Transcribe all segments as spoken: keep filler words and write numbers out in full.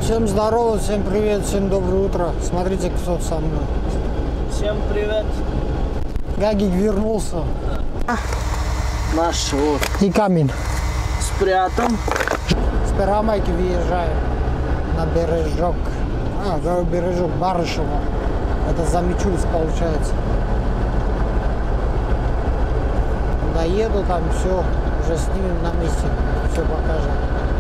Всем здорово, всем привет, всем доброе утро. Смотрите, кто со мной. Всем привет. Гагик вернулся. Наш вот И камень. спрятан. С Первомайки въезжаем на бережок. А, говорю, бережок Барышева. Это за Мичурск получается. Доеду там, все, уже снимем на месте. Все покажем.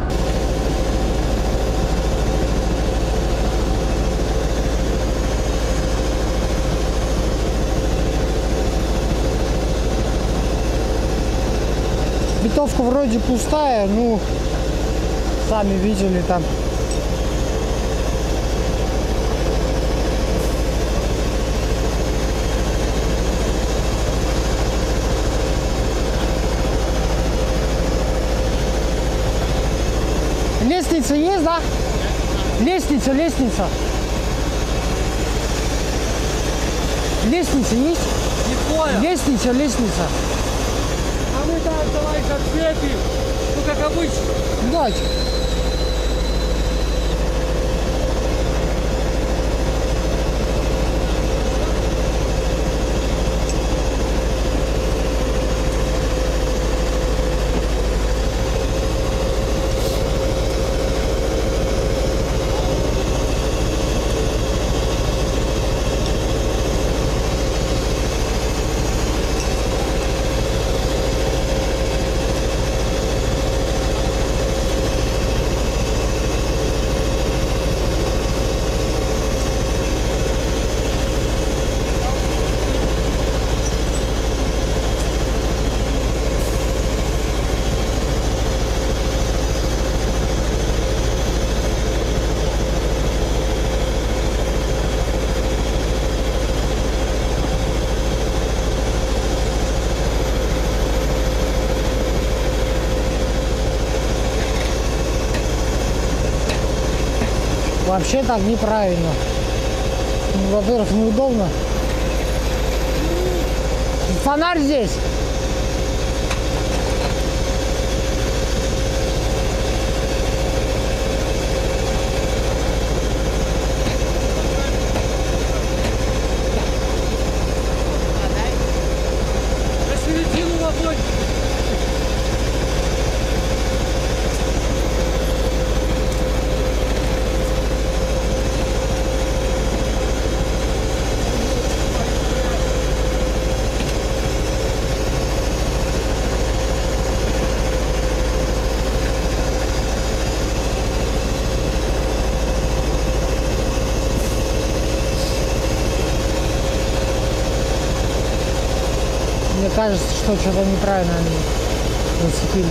Битовка вроде пустая, ну, сами видели там. Лестница есть, да? Лестница, лестница. Лестница есть? Не понял. Лестница, лестница. А мы там, товарищ, отцепим. Ну, как обычно. Давайте. Вообще так неправильно. Ну, во-первых, неудобно. Фонарь здесь. На середину ладонь. Мне кажется, что что-то неправильно они зацепили.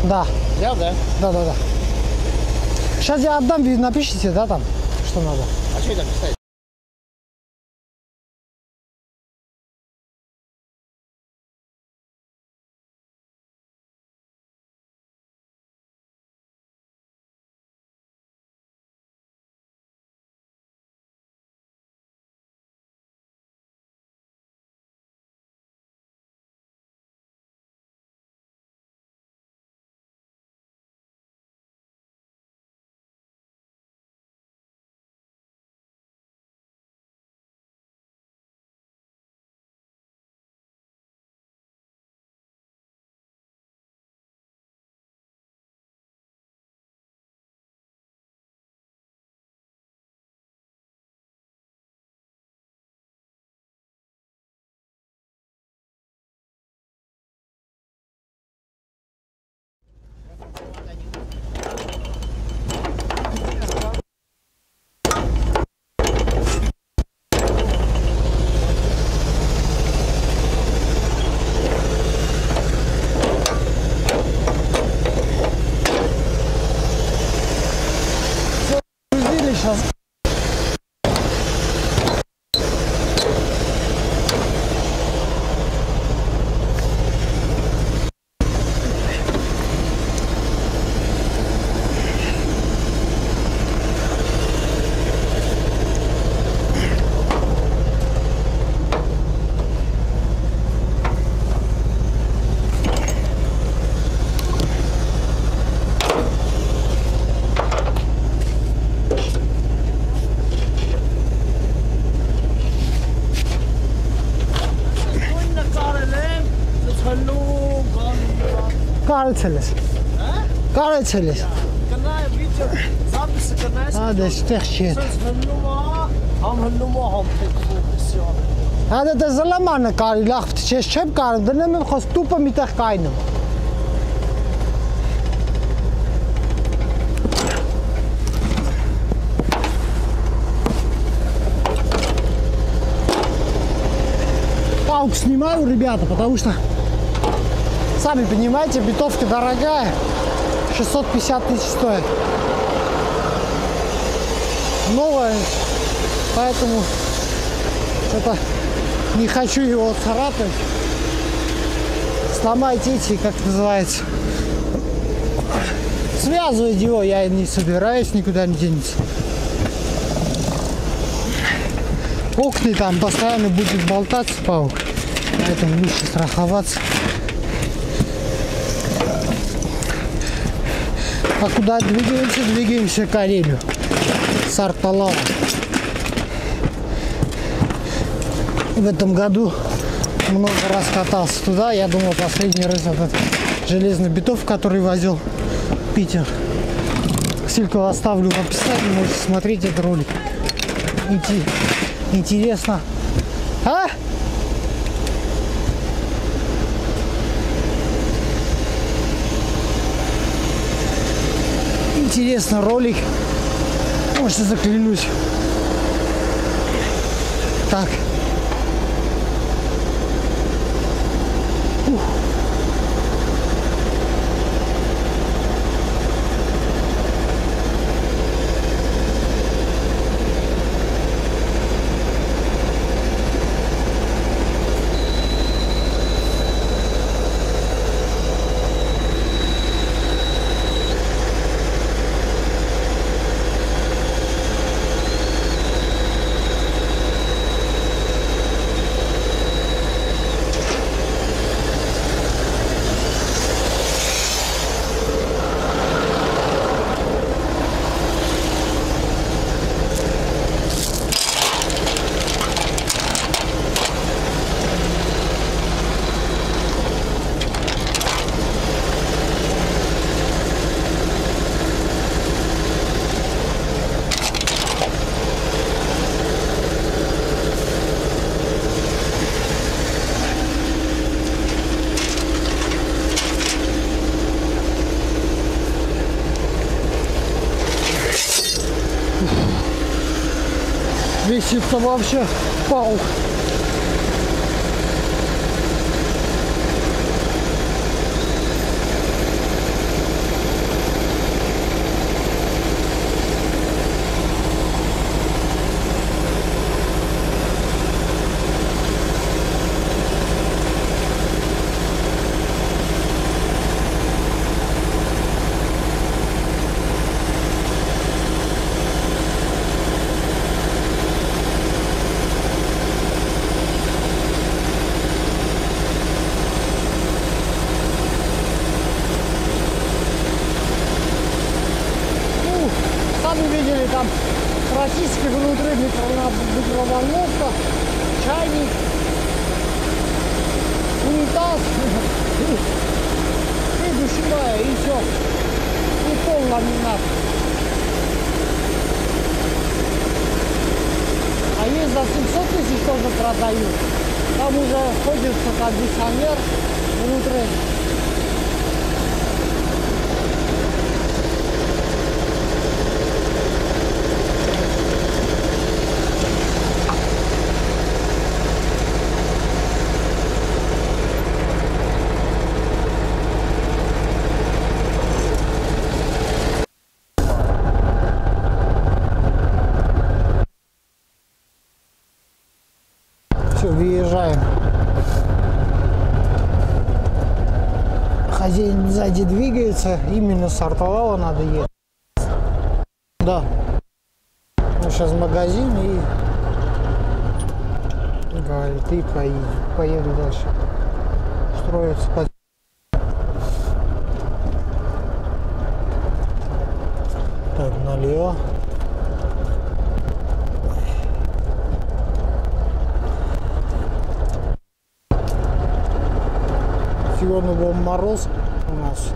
Да. Взял, да? Да, да, да. Сейчас я отдам, вы напишите, да, там, что надо. А что это писать? Грузили сейчас. Կարեցել ես։ Կարեցել ես։ Կնայ վիդեո զապիսը կնայես։ Հա դե ստեղ չի։ Սենց հնում է, համ հնում է, համ թեքվոքսիոն։ Հա դե դե զլամանը կարի լախ չես չեմ կարող դնեմ եմ խոսք տուպը միտեղ կայնում։ Паук снимаю, ребята, потому что сами понимаете, битовка дорогая, шестьсот пятьдесят тысяч стоит. Новая, поэтому что-то не хочу его царапать. Сломать эти, как называется, связывать его я не собираюсь, никуда не денется. Окна там постоянно будет болтаться паук, поэтому лучше страховаться. А куда двигаемся? Двигаемся к Карелию. Сарталава. В этом году много раз катался туда. Я думал, последний раз этот железный битов, который возил в Питер. Ссылку оставлю в описании, можете смотреть этот ролик. Интересно. А? Интересно ролик. Может, заклянусь. Так. Ух. Висит-то вообще паук. сосиски внутри, микроволновка, чайник, унитаз и душевая, и все. И пол ламинат. А есть за семьсот тысяч тоже продают. Там уже входит кондиционер внутри. Все, выезжаем. Хозяин сзади двигается, именно с Артовала надо ехать. Да. Ну, сейчас в магазин и говорит, и поеду, поеду дальше. Строится под... Так, налево. Сегодня был мороз у нас.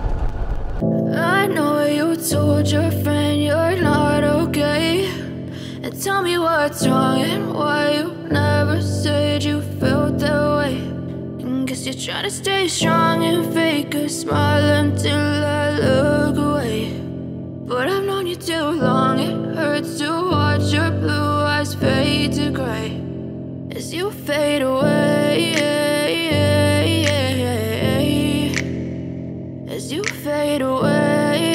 I know you told your friend you're not okay. And tell me what's wrong and why you never said you felt that way. And guess you're trying to stay strong and fake a smile until I look away. But I've known you too long, it hurts to watch your blue eyes fade to gray as you fade away. As you fade away.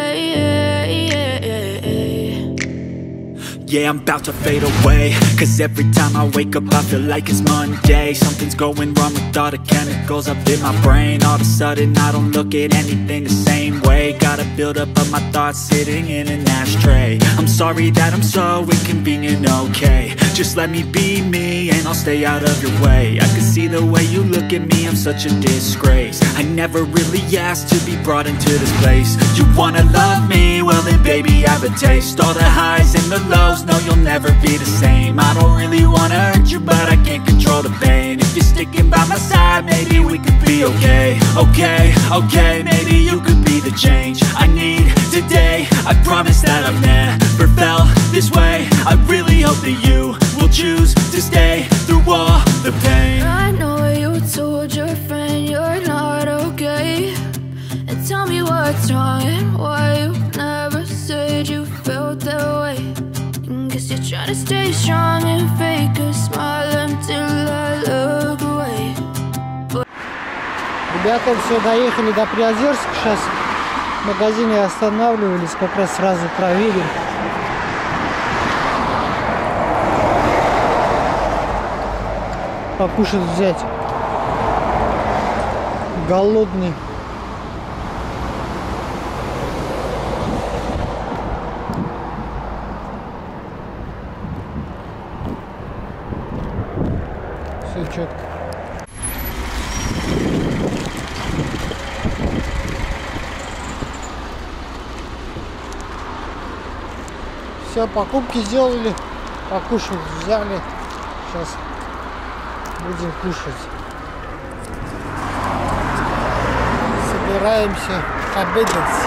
Yeah, I'm about to fade away. Cause every time I wake up I feel like it's Monday. Something's going wrong with all the chemicals up in my brain. All of a sudden I don't look at anything the same way. Gotta build up of my thoughts sitting in an ashtray. I'm sorry that I'm so inconvenient, okay. Just let me be me and I'll stay out of your way. I can see the way you look at me, I'm such a disgrace. I never really asked to be brought into this place. You wanna love me? Well then baby I have a taste. All the highs and the lows, no you'll never be the same. I don't really wanna hurt you but I can't control the pain. If you're sticking by my side maybe we could be okay. Okay, okay, maybe you could be the change I need today. I promise that I've never felt this way. I really hope that you will choose to stay through all the pain. I know you told your friend you're not okay. And tell me what's wrong and why you never said you felt that way. And guess you're trying to stay strong and fake a smile until I look away. But Ребята, все, доехали до Приозерска. Сейчас в магазине останавливались, как раз сразу проверим. Покушать взять. Голодный. Все четко. Все, покупки сделали, покушать взяли. Сейчас будем кушать. Собираемся обедать.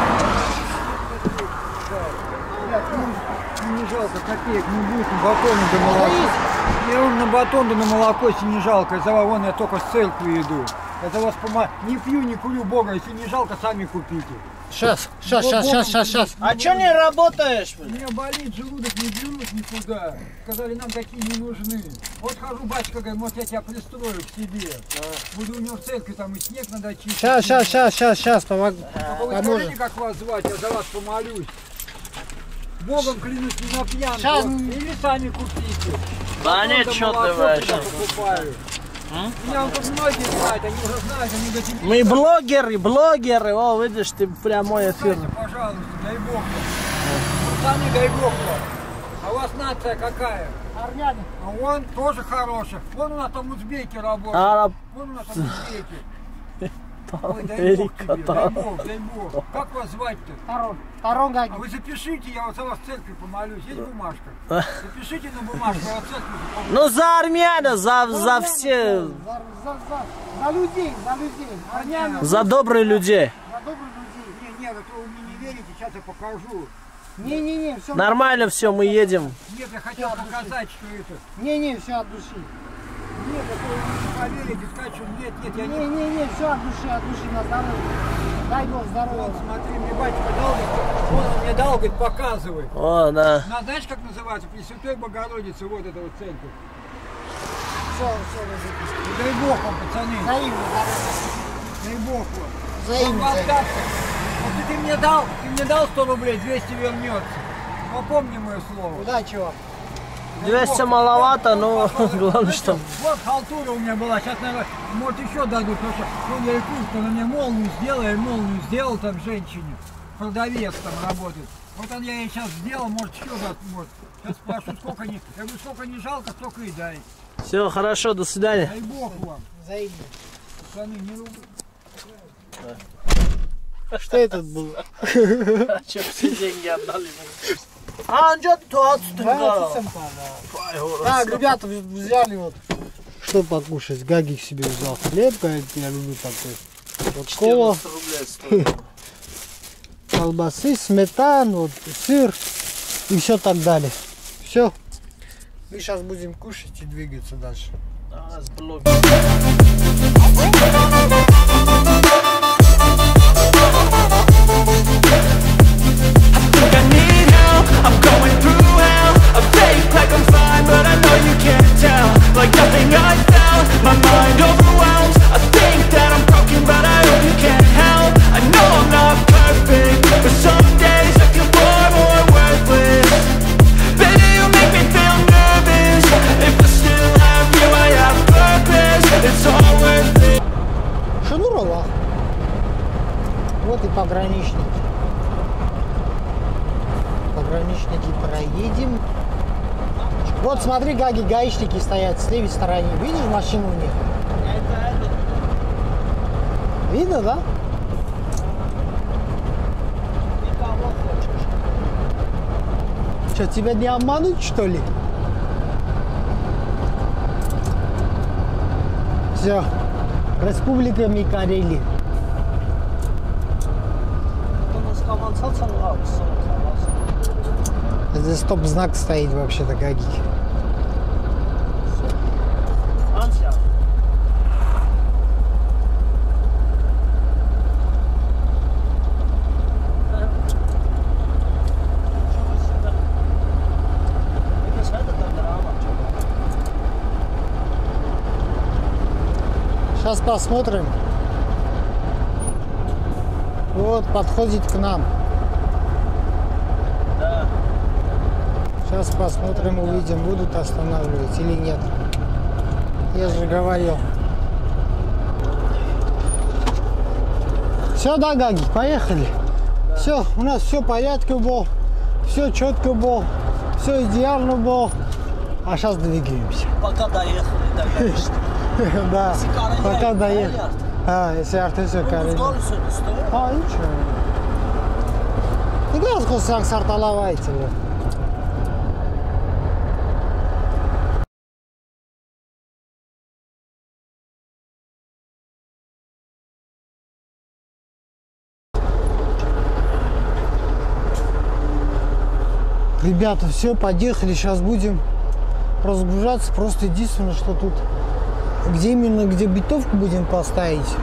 Не жалко, копеек не будет, на батон да молоко. Мне он на батон да на молоко, если не жалко. За вон я только в церкви иду. Это вас пома... Не пью, не курю, Бога, если не жалко, сами купите. Сейчас, сейчас, сейчас, сейчас, сейчас, сейчас. А чё не работаешь? У меня болит желудок, не двинуть никуда. Сказали, нам такие не нужны. Вот хожу, батюшка, говорит, вот я тебя пристрою к себе. А. Буду у него в церкви, там и снег надо чистить. Сейчас, сейчас, сейчас, сейчас, сейчас, помогу. А вы скажите, как вас звать, я за вас помолюсь. Богом клянусь, не на пьянку. Сейчас. Или сами купите. Да нет, что ты вообще. Меня тут многие знают, они уже знают, они говорят... Мы блогеры, блогеры, о, видишь, ты прямой эфир. Пожалуйста, дай Бог. Сами дай Бог. А у вас нация какая? Армяне. А он тоже хороший. Вон у нас там узбеки работают. А, Вон у нас там узбеки. катал. Ой, дай Эрик бог тебе, дай катал. бог, дай бог. Как вас звать-то? Тарон. Тарон А Гаги. вы запишите, я вот за вас в церкви помолюсь. Есть бумажка? Запишите на бумажку, я в церкви помолюсь. Ну за армяна, за, за все, За, за, за, за людей, за людей. Понятно. за добрых людей. За добрых людей. Не, нет, а то вы мне не верите, сейчас я покажу. Не-не-не, все. Нормально все, мы едем. Нет, я хотел показать, что это. Не-не, все от души. Нет, а то вы не поверите, сказать, что нет, нет, я не... Не-не-не, все от души, от души на здоровье. Дай Бог здоровья. Вот, смотри, мне батюшка дал, говорит, он мне дал, говорит, показывай. О, да. На, знаешь, как называется? Пресвятой Богородице, вот эта вот церковь. Все, все, разопись. И дай Бог вам, пацаны. Взаимно, здоровья. Дай Бог вам. Взаимно, Вот взаимно. так. Вот ты мне дал, ты мне дал сто рублей, двести вернется. Попомни мое слово. Удачи вам. двести маловато, но главное, что... Вот халтура у меня была, сейчас, наверное, может еще дадут, потому что он я и курс, на мне молнию сделал, я молнию сделал там женщине, продавец там работает. Вот он я ей сейчас сделал, может еще даст, может. Сейчас спрошу, сколько не, я говорю, сколько не жалко, столько и дай. Все, хорошо, до свидания. Дай Бог вам. Взаимно. Пацаны, не руб... Что это было? Че, все деньги отдали. Анча Так, ребята, взяли вот. Что покушать? Гагик себе взял хлеб, говорит, я люблю такой. Вот кола, рублей стоит. колбасы, сметан, вот сыр и все так далее. Все. Мы сейчас будем кушать и двигаться дальше. А, с блогом. I need help, I'm going through hell. I fake like I'm fine, but I know you can't tell. Like nothing I felt, my mind overwhelms. I think that I'm broken, but I hope you can't help. I know I'm not perfect, but some days I feel far more worthless. Baby, you make me feel nervous. If I still have you, I have purpose. It's all worth it. Шнурова. Вот и пограничники. Пограничники проедем. Вот смотри, Гаги, гаишники стоят с левой стороны. Видишь машину у них? Видно, да? Что, тебя не обмануть, что ли? Все. Республика Карелия. Здесь стоп-знак стоит вообще-то, Гаги. Сейчас посмотрим. Вот, подходит к нам. Да. Сейчас посмотрим, увидим, будут останавливать или нет. Я же говорил. Все, да, Гаги, поехали. Все, у нас все в порядке было, все четко было, все идеально было. А сейчас двигаемся. Пока доехали, да, конечно. Да, пока доехали. А, если артисты карели. А, ничего. Ne kadar koşsan sartalavaydı. Ребята, все, подъехали, сейчас будем разгружаться. Просто единственное, что тут, где именно, где битовку будем поставить,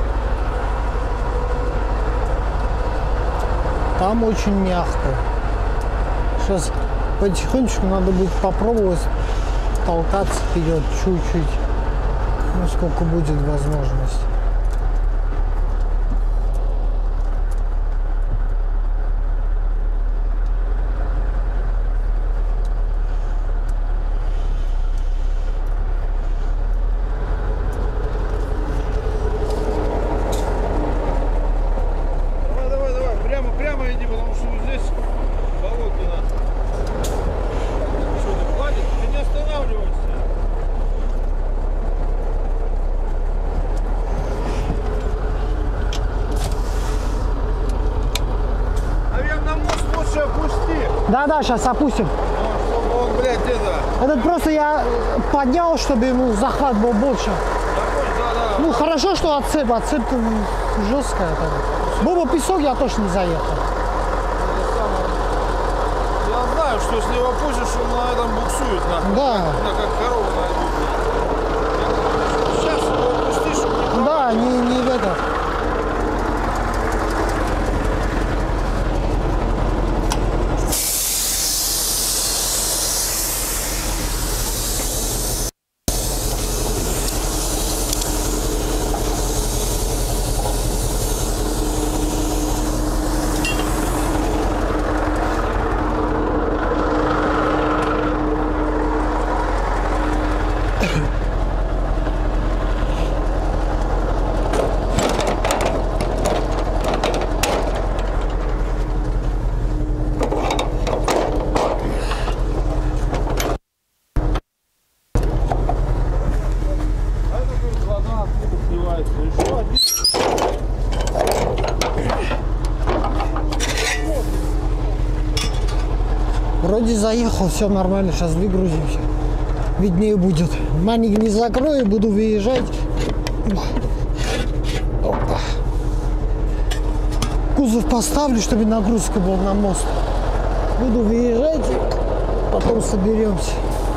там очень мягко. Сейчас потихонечку надо будет попробовать толкаться вперед чуть-чуть, ну сколько будет возможность. Да-да, сейчас опустим. Чтобы он, блядь, это... Этот просто я поднял, чтобы ему захват был больше. Да, да. Ну хорошо, что отцеп, отцеп жесткая. Там. Был бы песок, я точно не заехал. Я знаю, что если его пустишь, он на этом буксует, нахуй. Да. На, как корова на Сейчас его пустишь, он не Да, не, не в это. Вроде заехал, все нормально, сейчас выгрузимся. Виднее будет. Маник не закрою, буду выезжать. Опа. Кузов поставлю, чтобы нагрузка была на мост. Буду выезжать, потом соберемся.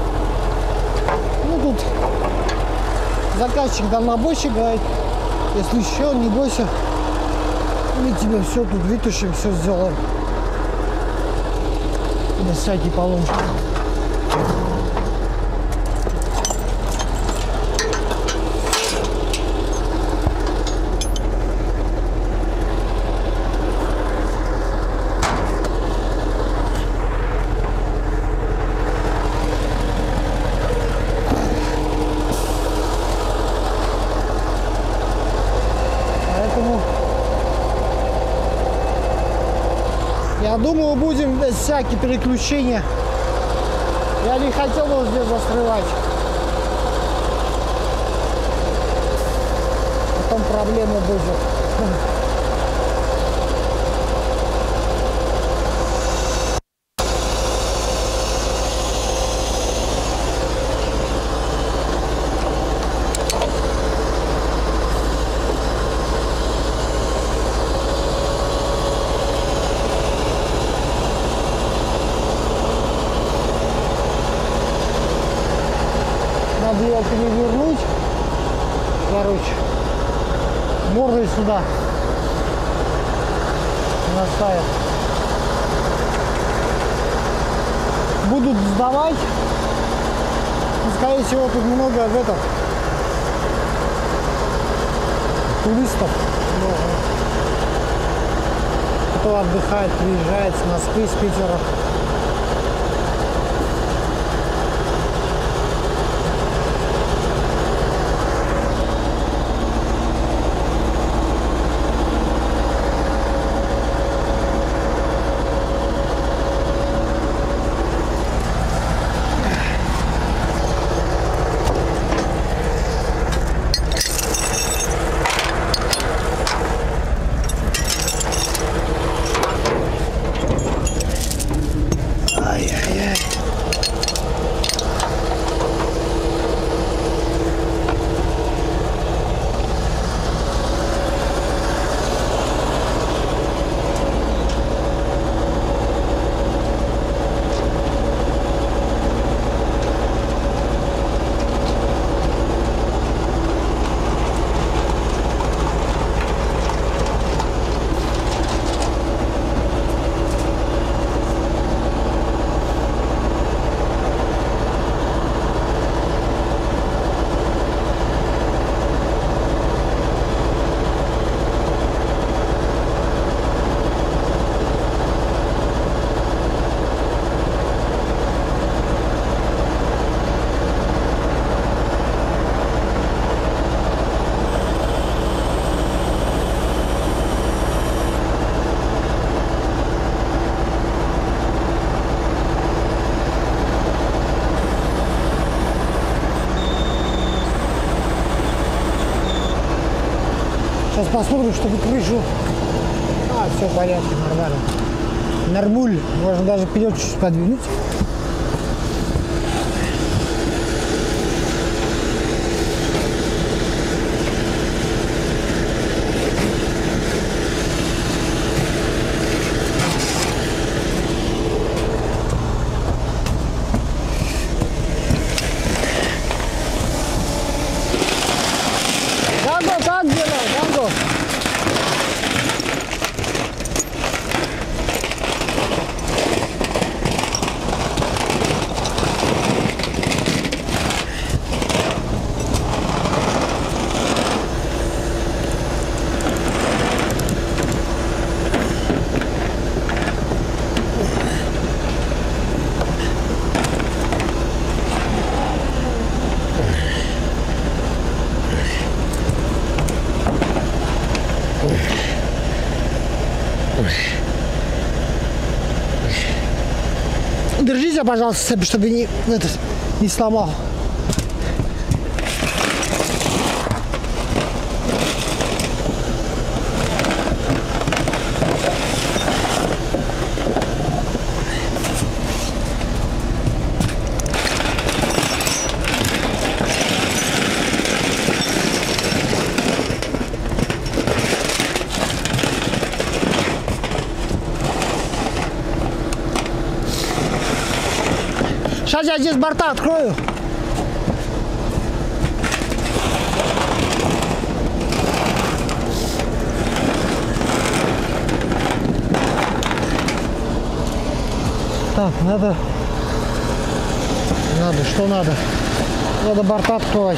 Ну тут заказчик дальнобойщик говорит, если еще не бойся, мы тебе все тут вытащим, все сделаем. Без всяких поломок. Поэтому я думаю, будем без всяких переключения. Я не хотел его здесь застревать. Потом проблема будет. Надо ее перевернуть, короче, мордой сюда наставят. Будут сдавать, скорее всего, тут много в этом туристов, кто отдыхает, приезжает с Москвы, с Питера. Сейчас посмотрим, чтобы крышу... А, все в порядке, нормально. Нормуль. Можно даже вперед чуть-чуть подвинуть. Ганго, как дела? Ганго. Держите, пожалуйста, чтобы не, этот, не сломал. Сейчас я здесь борта открою. Так, надо... Надо, что надо? Надо борта открывать.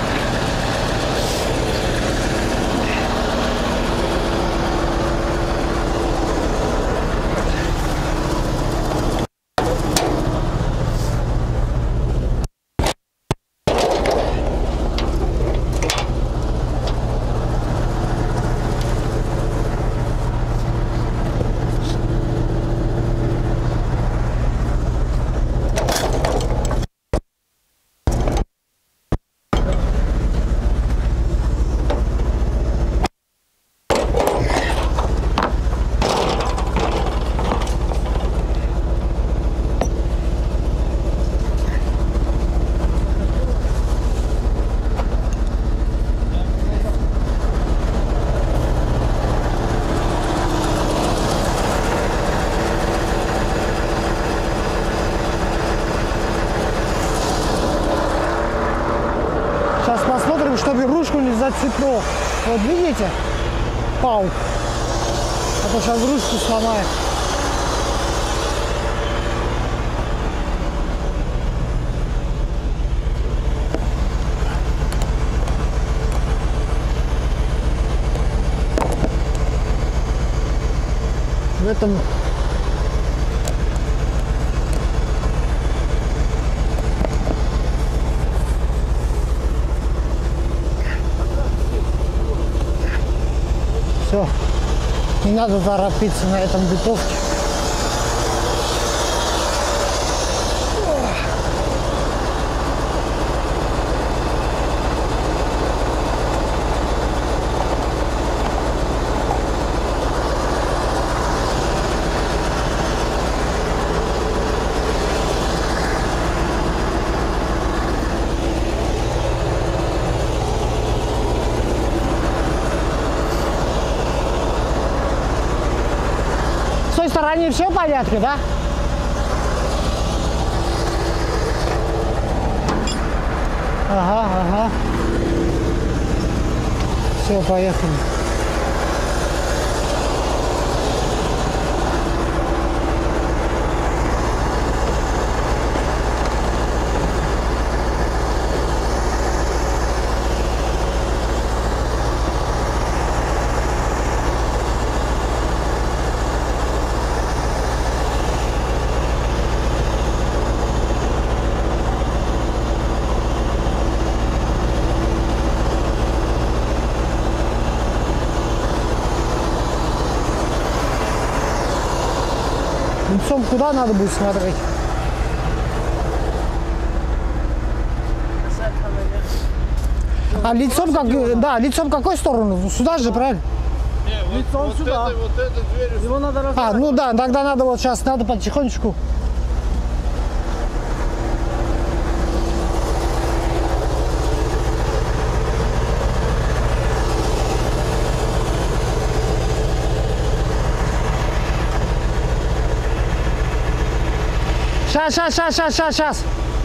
Сейчас посмотрим, чтобы ручку не зацепило. Вот видите? Пау. А то сейчас ручку сломает. В этом... Все, не надо торопиться на этом битовке. С той стороны все в порядке, да? Ага, ага. Все, поехали. Лицом куда надо будет смотреть? А лицом как, да, лицом в какую сторону? Сюда же, правильно? Не, Лицом вот сюда. этой, вот этой дверью. Его надо А, разобрать. ну да, тогда надо вот сейчас, надо потихонечку. Сейчас, сейчас, сейчас, сейчас, сейчас, сейчас.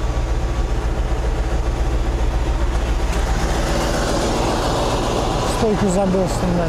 Стойку забыл снять.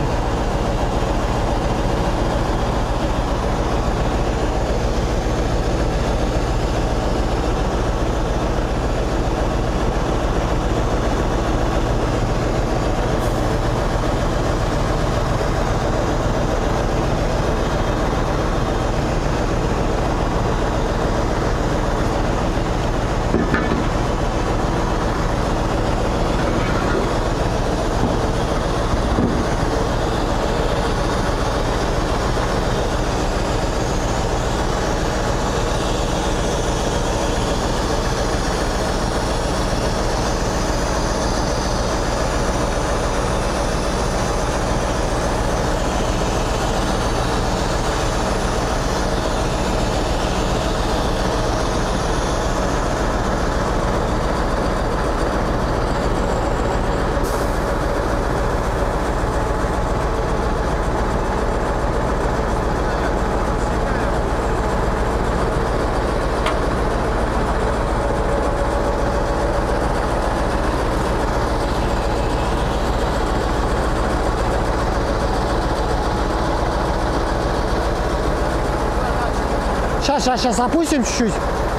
Сейчас, сейчас, сейчас опустим чуть-чуть.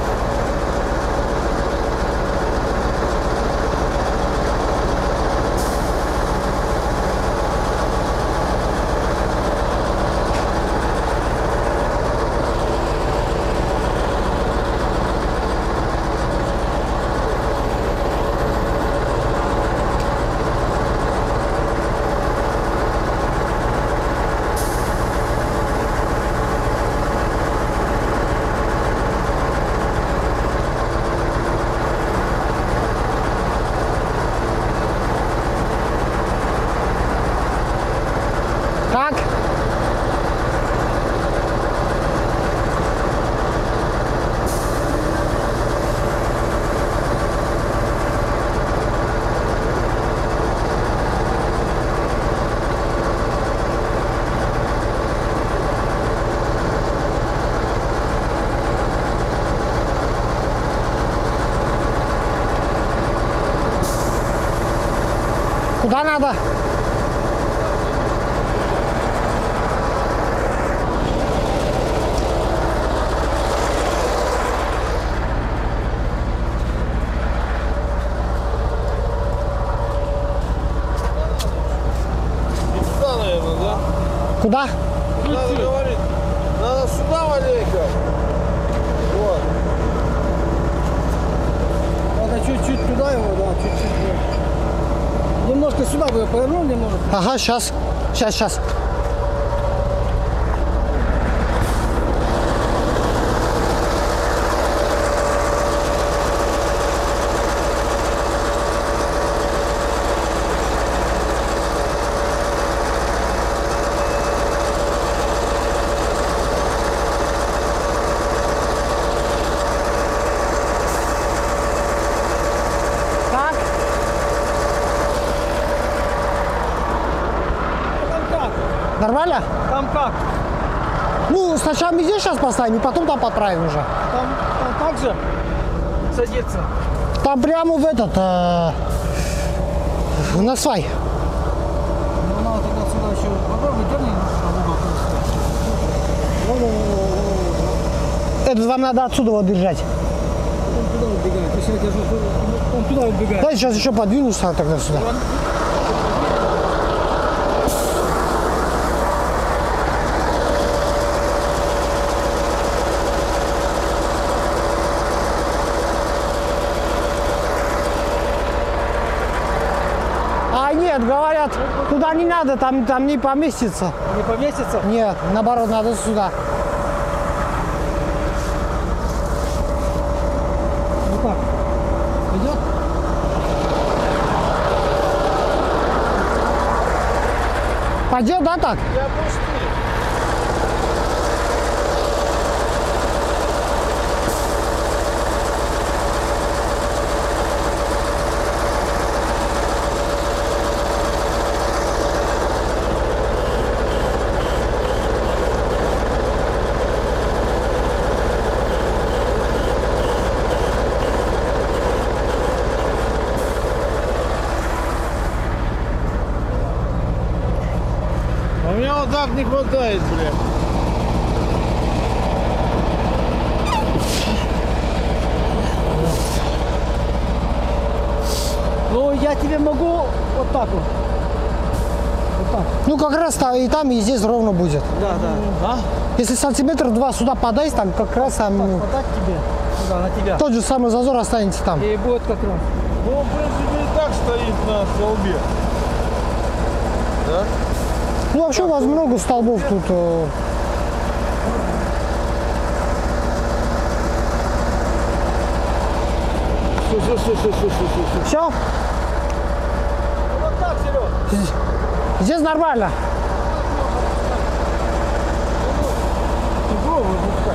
Как? Куда надо? Сюда, наверное, да? Куда? Надо говорить. Надо сюда маленько. Вот. Надо чуть-чуть туда его, да, чуть-чуть. Немножко сюда бы я повернул немного. Ага, сейчас. Сейчас, сейчас. Так. Там как? Нормально? Там как? Ну, сначала мы здесь сейчас поставим, и потом там подправим уже. Там, там так же садится. Там прямо в этот, э, на свай. Ну, надо тогда сюда еще попробуй, дерни на угол. Это вам надо отсюда вот держать. Он туда убегает. Если я держу, то он туда убегает. Давайте сейчас еще подвинуться тогда сюда. А нет, говорят, туда не надо, там, там не поместится. Не поместится? Нет, наоборот, надо сюда. Ну как? Идет? Пойдет, да, так? Я пусти. У меня вот так не хватает, блядь. Ну, я тебе могу вот так вот. Вот так. Ну, как раз там, и там, и здесь ровно будет. Да, да. А? Если сантиметр два сюда подай, там как раз там ну, Подать тебе. Сюда, на тебя. тот же самый зазор останется там. И будет как раз. Ну, в принципе, и так стоит на столбе. Да? Ну, вообще у вас много столбов тут. э, Все, все, все, все, все, все, все. Все? Вот так, Серег. Здесь нормально. Попробуй пускай.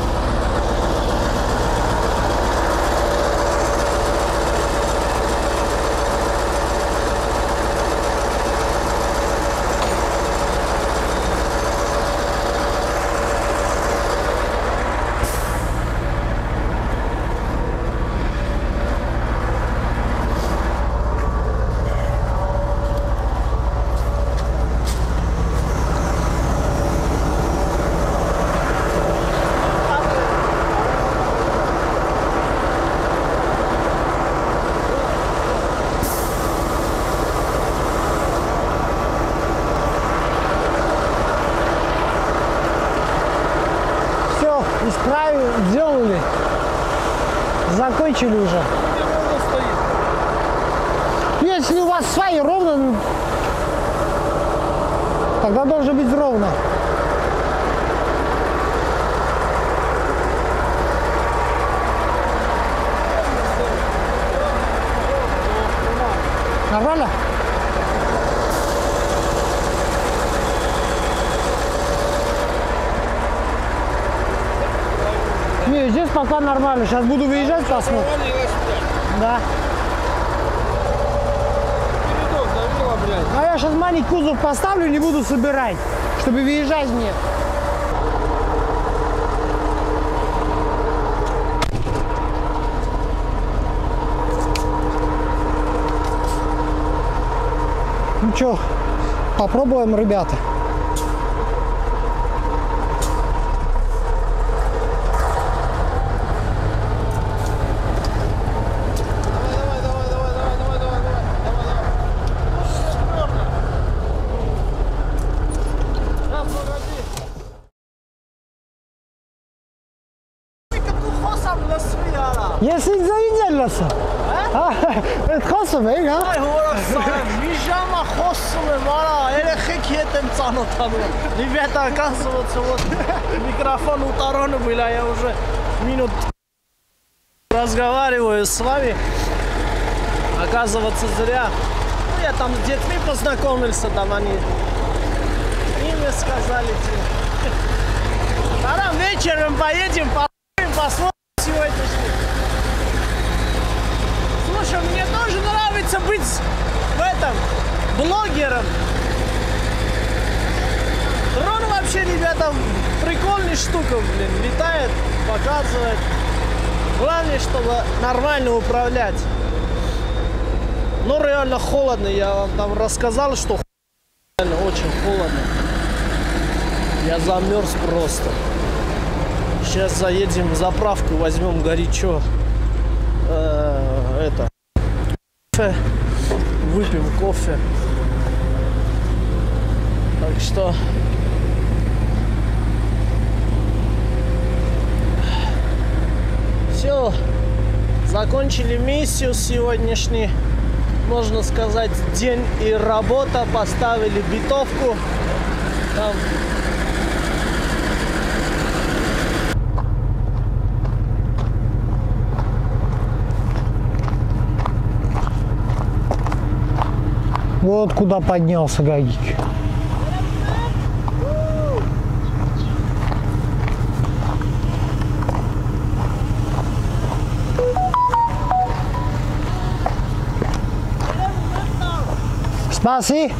Все, исправили, сделали. Закончили уже. Если у вас сваи ровно, ну, тогда должно быть ровно. Нормально? Не, здесь пока нормально. Сейчас буду выезжать, посмотрим. Да. Передок завела, блядь. А я сейчас маленький кузов поставлю, не буду собирать, чтобы выезжать мне. Ну что, попробуем, ребята. Давай, давай, давай, давай, давай, давай, давай, давай, давай. Сейчас, погоди. Если не завиделся. А? Это хосом, э, а? Ay, Horassan, Mijama Хоссуме, Мара, Элехекетем Цанотану. Ребята, оказывается, вот микрофон у Тарона был, а я уже минут разговариваю с вами. Оказывается, зря. Ну, я там с детьми познакомился, там они имя сказали тебе. Таран, вечером поедем, посмотрим, посмотрим сегодняшний. Слушай, мне тоже нравится быть в этом, блогером. Дрон вообще, ребята, прикольная штука, блин, летает, показывает. Главное, чтобы нормально управлять. Ну, реально холодно, я вам там рассказал, что реально очень холодно. Я замерз просто. Сейчас заедем в заправку, возьмем горячо. Э, это кофе, выпьем кофе. Так что все, закончили миссию сегодняшний, можно сказать, день и работа. Поставили битовку там. Вот куда поднялся Гагик. Va, sí.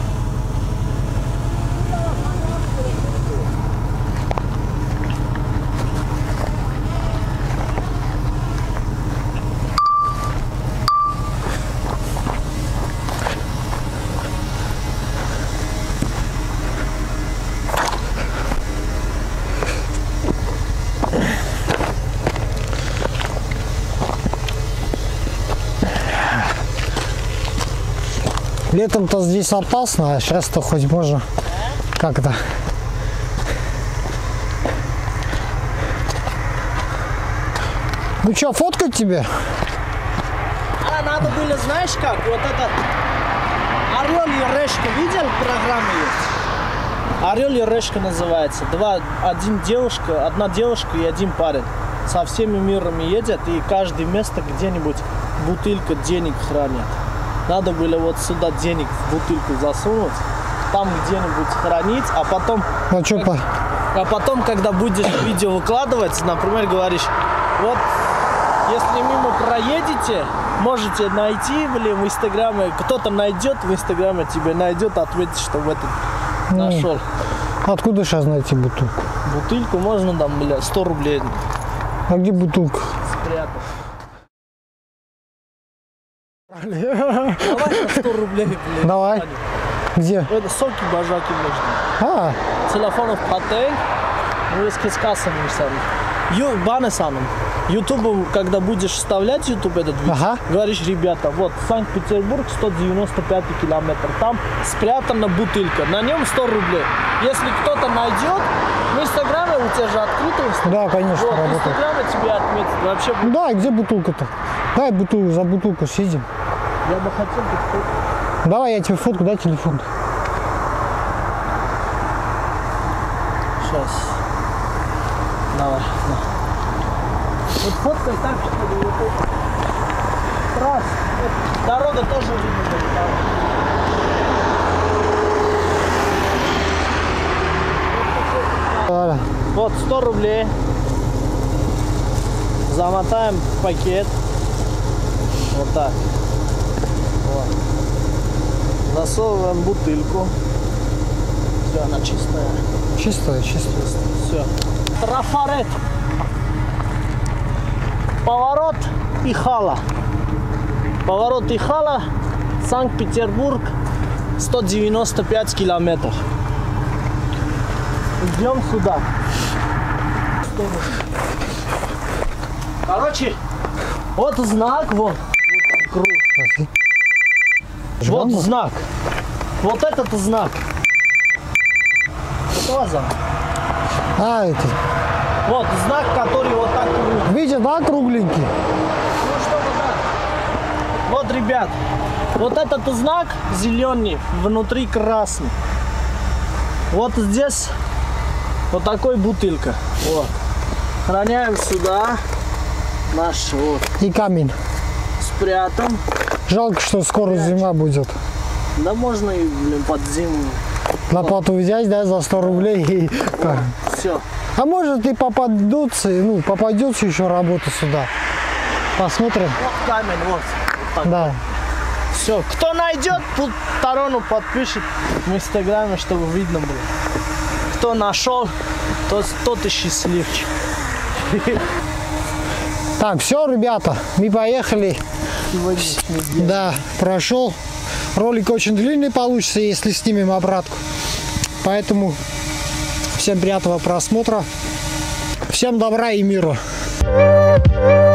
Летом-то здесь опасно, а сейчас-то хоть можно как-то. Ну что, фоткать тебе? А, надо было, знаешь как, вот этот Орел и Решка, видел, программа есть? Орел и Решка называется. Два, один девушка, одна девушка и один парень. Со всеми мирами едят, и каждое место где-нибудь бутылка денег хранят. Надо было вот сюда денег в бутылку засунуть, там где-нибудь хранить, а потом, Ну, что, как, по... а потом, когда будешь видео выкладывать, например, говоришь, вот, если мимо проедете, можете найти, блин, в Инстаграме, кто-то найдет в Инстаграме, тебе найдет, ответит, что в этот Ну. нашел. Откуда сейчас найти бутылку? Бутылку можно там, бля, сто рублей А где бутылка? спрятать. Давай на сто рублей, блин. Давай. Где? Это соки бажаки можно. А, Telefonов patay, ну, с кассами Ю, баны саном. Ютубу, когда будешь вставлять YouTube этот видео, Ага. говоришь, ребята, вот Санкт-Петербург, сто девяносто пятый километр, там спрятана бутылка, на нем сто рублей. Если кто-то найдет, в Инстаграме у тебя же открыто Инстаграм. да, конечно, Вот, в работает. Инстаграме тебе отметят. Вообще, Ну да, где бутылка-то? Дай бутылку, за бутылку съедем. я бы хотел тут фото. Давай я тебе фотку, дай телефон. Сейчас. Давай, на. Вот фоткай так, чтобы вот это. Трасс. Вот, дорога тоже видно будет. Давай. Вот сто рублей. Замотаем в пакет. Вот так. Вот. Засовываем бутылку. Все, она чистая. Чистая, чистая. Все. Трафарет. Поворот и Хала. Поворот и Хала. Санкт-Петербург. сто девяносто пять километров. Идем сюда. Короче, вот знак, вот. Вот круг. Вот знак. Вот этот знак. Что за? А, это. Вот знак, который вот так круг. Видите, да, кругленький? Ну что вот так. Вот, ребят, вот этот знак зеленый, внутри красный. Вот здесь вот такой бутылка. Вот. Храняем сюда. Наш вот. И камень. Спрятан. Жалко, что скоро зима будет. Да можно и, блин, под зиму. Лопату взять, да, за сто рублей и... Все. А может и попадутся, ну, попадется еще работа сюда. Посмотрим. Вот камень, вот. Вот так. Да. Все. Кто найдет, тут сторону подпишет в Инстаграме, чтобы видно было. Кто нашел, тот, тот и счастливчик. Так, все, ребята, мы поехали. Сегодняшний день. Да, прошел. Ролик очень длинный получится, если снимем обратку. Поэтому всем приятного просмотра. Всем добра и мира.